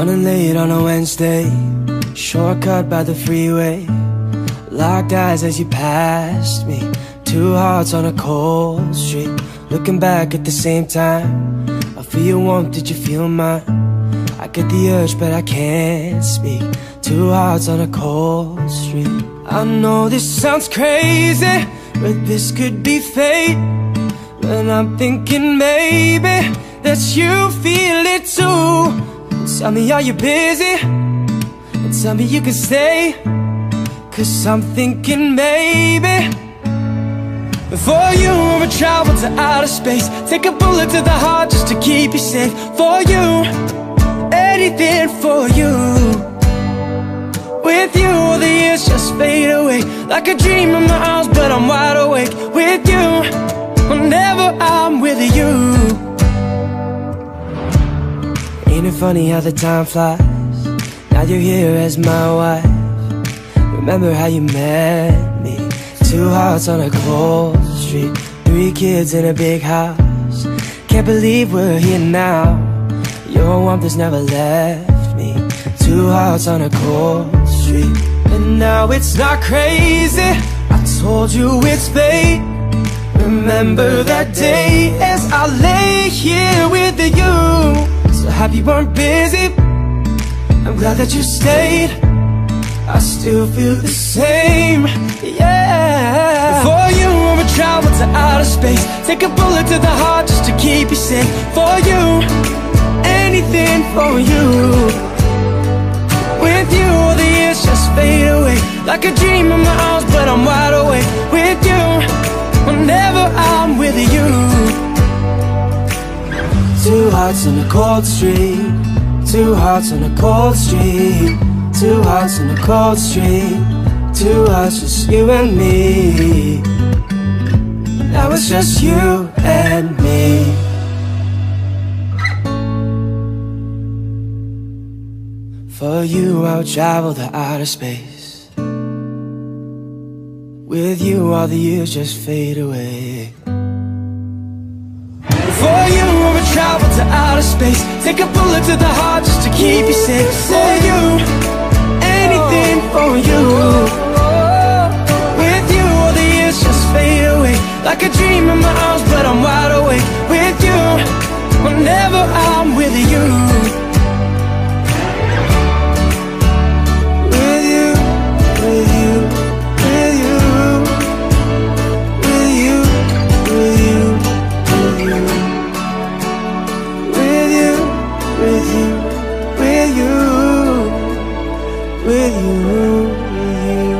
Running late on a Wednesday, shortcut by the freeway. Locked eyes as you passed me, two hearts on a cold street. Looking back at the same time, I feel your warmth, did you feel mine? I get the urge but I can't speak, two hearts on a cold street. I know this sounds crazy, but this could be fate. When I'm thinking maybe that you feel it too. Tell me, are you busy? Tell me you can stay, 'cause I'm thinking maybe for you I would travel to outer space, take a bullet to the heart just to keep you safe. For you, anything for you. With you, all the years just fade away, like a dream in my arms, but I'm wide awake. With you, whenever I'm with you. Ain't it funny how the time flies? Now you're here as my wife. Remember how you met me? Two hearts on a cold street, three kids in a big house. Can't believe we're here now. Your warmth has never left me. Two hearts on a cold street. And now it's not crazy, I told you it's fate. Remember that day as I lay here with you. So happy you weren't busy, I'm glad that you stayed. I still feel the same, yeah. For you, I would travel to outer space, take a bullet to the heart just to keep you safe. For you, anything for you. With you, all the years just fade away, like a dream in my arms, but I'm wide awake. With you, whenever I'm with you. Two hearts on a cold street, two hearts on a cold street, two hearts on a cold street, two hearts, just you and me. Now it's just you and me. For you I would travel to outer space. With you all the years just fade away. For you I would travel to outer space, take a bullet to the heart just to keep you safe. For you, anything for you. With you all the years just fade away, like a dream in my arms, but I'm wide awake. With you, whenever I'm with you. With you, with you, with you, with you, with you, with you. With you, with you, with you, with you, with you.